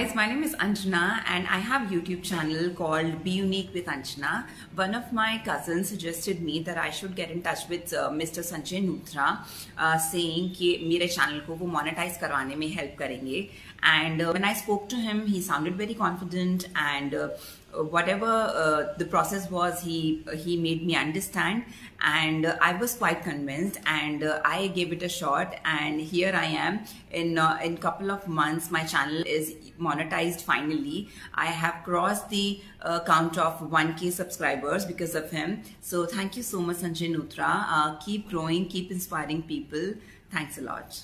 guys, my name is Anjana and I have a YouTube channel called Be Unique with Anjana. One of my cousins suggested me that I should get in touch with Mr. Sanjay Nutra, saying कि मेरे channel को वो monetize करवाने में help करेंगे. And when I spoke to him, he sounded very confident and whatever the process was, he made me understand, and I was quite convinced, and I gave it a shot, and here I am. In couple of months my channel is monetized finally. I have crossed the count of 1K subscribers because of him. So thank you so much, Sanjay Nutra. Keep growing, keep inspiring people. Thanks a lot.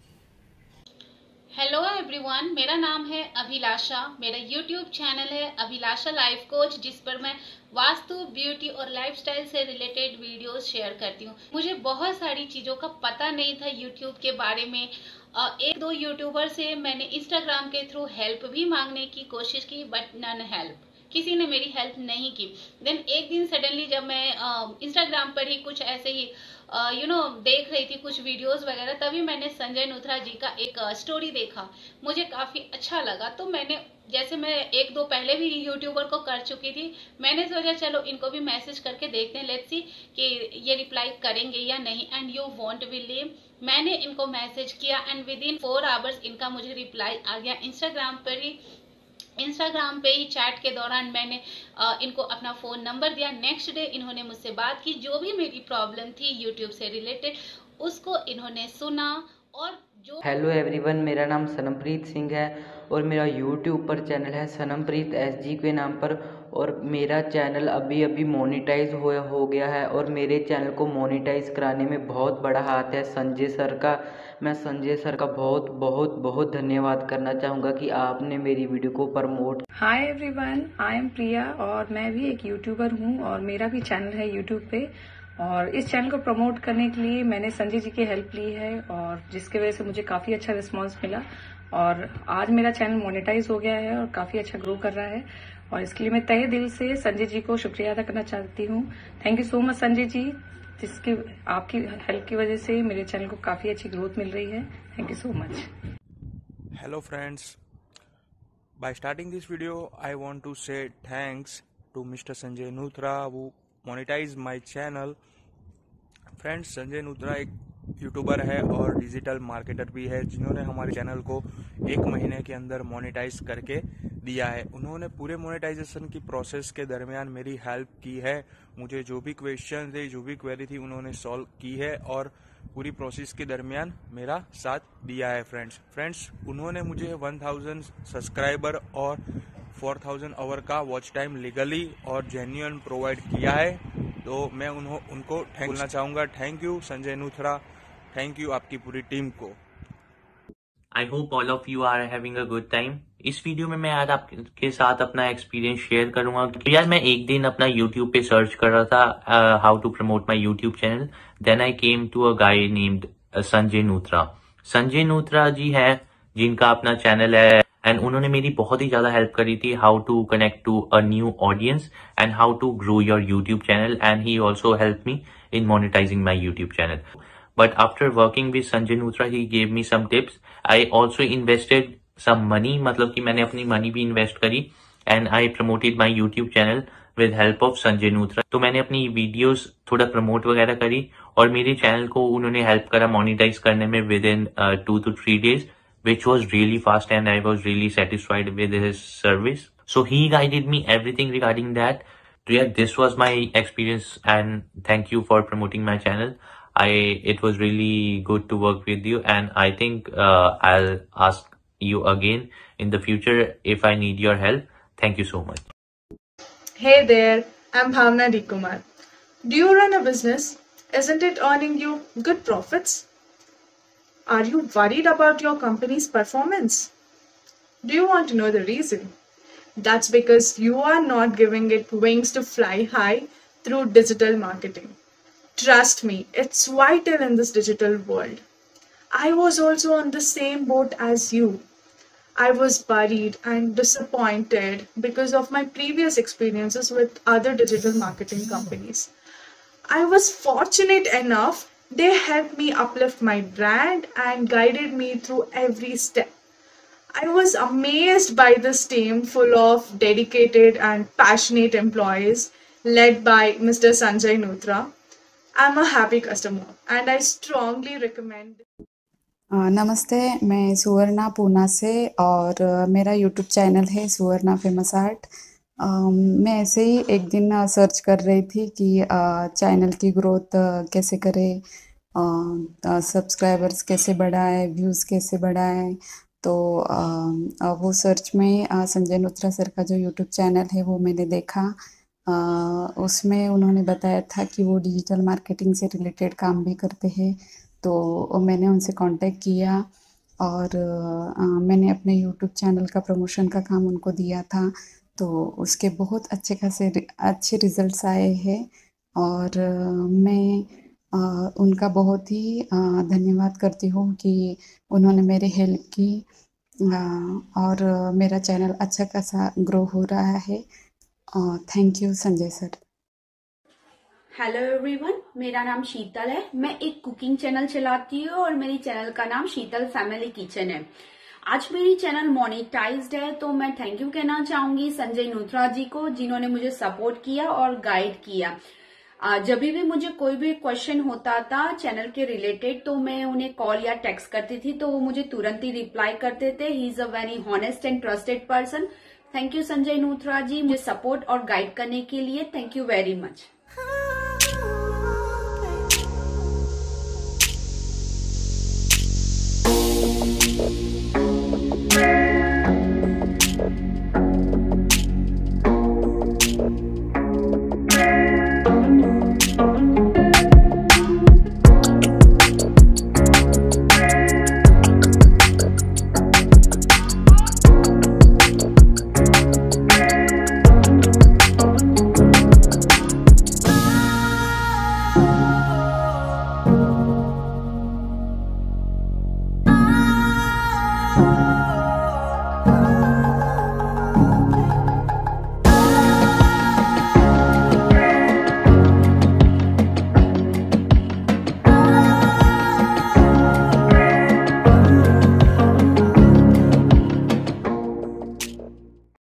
Hello everyone, मेरा नाम है अभिलाषा। मेरा YouTube channel है अभिलाषा life coach, जिस पर मैं vastu, beauty और lifestyle से रिलेटेड वीडियोस शेयर करती हूँ। मुझे बहुत सारी चीज़ों का पता नहीं था यूट्यूब के बारे में। एक दो यूट्यूबर से मैंने इंस्टाग्राम के थ्रू हेल्प भी मांगने की कोशिश की, बट नन हेल्प, किसी ने मेरी हेल्प नहीं की। देन एक दिन सडनली जब मैं इंस्टाग्राम पर ही कुछ ऐसे ही देख रही थी कुछ वीडियोस वगैरह, तभी मैंने संजय नुथरा जी का एक स्टोरी देखा। मुझे काफी अच्छा लगा, तो मैंने, जैसे मैं एक दो पहले भी यूट्यूबर को कर चुकी थी, मैंने सोचा चलो इनको भी मैसेज करके देखते हैं, लेट्स सी कि ये रिप्लाई करेंगे या नहीं। एंड यू वॉन्ट बिलीव, मैंने इनको मैसेज किया एंड विद इन 4 आवर्स इनका मुझे रिप्लाई आ गया। इंस्टाग्राम पे ही चैट के दौरान मैंने इनको अपना फोन नंबर दिया। नेक्स्ट डे इन्होंने मुझसे बात की, जो भी मेरी प्रॉब्लम थी यूट्यूब से रिलेटेड उसको इन्होंने सुना। और जो हेलो एवरीवन, मेरा नाम सनमप्रीत सिंह है और मेरा यूट्यूब पर चैनल है सनमप्रीत SG के नाम पर, और मेरा चैनल अभी अभी मोनेटाइज हो गया है। और मेरे चैनल को मोनेटाइज कराने में बहुत बड़ा हाथ है संजय सर का। मैं संजय सर का बहुत बहुत बहुत धन्यवाद करना चाहूँगा कि आपने मेरी वीडियो को promote. Hi everyone, I am Priya और मैं भी एक यूट्यूबर हूँ और मेरा भी चैनल है यूट्यूब पे। और इस चैनल को प्रमोट करने के लिए मैंने संजय जी की हेल्प ली है, और जिसके वजह से मुझे काफी अच्छा रिस्पांस मिला और आज मेरा चैनल मोनेटाइज हो गया है और काफी अच्छा ग्रो कर रहा है। और इसके लिए मैं तहे दिल से संजय जी को शुक्रिया अदा करना चाहती हूँ। Thank you so much Sanjay ji, जिसकी आपकी हेल्प की वजह से मेरे चैनल को काफी अच्छी ग्रोथ मिल रही है। Thank you so much. Hello friends, by starting this video I want to say thanks to Mr. Sanjay Nutra who monetized my channel. Friends, Sanjay Nutra एक यूट्यूबर है और डिजिटल मार्केटर भी है, जिन्होंने हमारे चैनल को 1 महीने के अंदर मोनेटाइज करके दिया है। उन्होंने पूरे मोनेटाइजेशन की प्रोसेस के दरमियान मेरी हेल्प की है। मुझे जो भी क्वेश्चन थे, जो भी क्वेरी थी, उन्होंने सॉल्व की है और पूरी प्रोसेस के दरमियान मेरा साथ दिया है। फ्रेंड्स, उन्होंने मुझे 1000 सब्सक्राइबर और 4000 आवर का वॉच टाइम लीगली और जेन्युइन प्रोवाइड किया है। तो मैं उनको बोलना चाहूँगा, thank you Sanjay Nuthra, thank you आपकी पूरी टीम को। I hope all of you are having a good time. इस वीडियो में मैं आज आपके साथ अपना एक्सपीरियंस शेयर करूंगा। तो यार, मैं एक दिन अपना यूट्यूब पे सर्च कर रहा था how to promote my YouTube channel. Then I came to a guy named Sanjay Nuthra. Sanjay Nuthra ji है जिनका अपना चैनल है, एंड उन्होंने मेरी बहुत ही ज्यादा हेल्प करी थी how to connect to a new audience and how to grow your YouTube channel, and he also help me in monetizing my YouTube channel. But after working with Sanjay Nutra, he gave me some tips. I also invested some money, मतलब कि मैंने अपनी money भी invest करी, and I promoted my YouTube channel with help of Sanjay Nutra. तो मैंने अपनी videos थोड़ा प्रमोट वगैरह करी और मेरे चैनल को उन्होंने हेल्प करा मोनेटाइज करने में within 2 to 3 days, which was really fast and I was really satisfied with his service. So he guided me everything regarding that. So yeah, this was my experience and thank you for promoting my channel. It was really good to work with you, and I think I'll ask you again in the future if I need your help. Thank you so much. Hey there, I'm Bhavna D. Kumar. Do you run a business? Isn't it earning you good profits? Are you worried about your company's performance? Do you want to know the reason? That's because you are not giving it wings to fly high through digital marketing. Trust me, it's vital in this digital world. I was also on the same boat as you. I was worried and disappointed because of my previous experiences with other digital marketing companies. I was fortunate enough, they helped me uplift my brand and guided me through every step. I was amazed by this team full of dedicated and passionate employees led by Mr. Sanjay Nutra. I'm a happy customer and I strongly recommend. नमस्ते, मैं सुवर्णा पूना से और मेरा YouTube channel है सुवर्णा famous art. मैं ऐसे ही एक दिन सर्च कर रही थी कि चैनल की ग्रोथ कैसे करें, सब्सक्राइबर्स कैसे बढ़ाए, व्यूज़ कैसे बढ़ाए। तो वो सर्च में संजय नूथरा सर का जो यूट्यूब चैनल है वो मैंने देखा। उसमें उन्होंने बताया था कि वो डिजिटल मार्केटिंग से रिलेटेड काम भी करते हैं। तो मैंने उनसे कांटेक्ट किया और मैंने अपने यूट्यूब चैनल का प्रमोशन का काम उनको दिया था। तो उसके बहुत अच्छे रिजल्ट्स आए हैं और मैं उनका बहुत ही धन्यवाद करती हूँ कि उन्होंने मेरी हेल्प की और मेरा चैनल अच्छा खासा ग्रो हो रहा है। Thank you Sanjay sir. Hello everyone, मेरा नाम शीतल है। मैं एक कुकिंग चैनल चलाती हूँ और मेरी चैनल का नाम शीतल फैमिली किचन है। आज मेरी चैनल मोनेटाइज्ड है, तो मैं थैंक यू कहना चाहूंगी संजय नूथरा जी को, जिन्होंने मुझे सपोर्ट किया और गाइड किया। जब भी मुझे कोई भी क्वेश्चन होता था चैनल के रिलेटेड, तो मैं उन्हें कॉल या टेक्स्ट करती थी, तो वो मुझे तुरंत ही रिप्लाई करते थे। He is a very honest and trusted person. Thank you Sanjay Nuthra ji, मुझे सपोर्ट और गाइड करने के लिए। Thank you very much.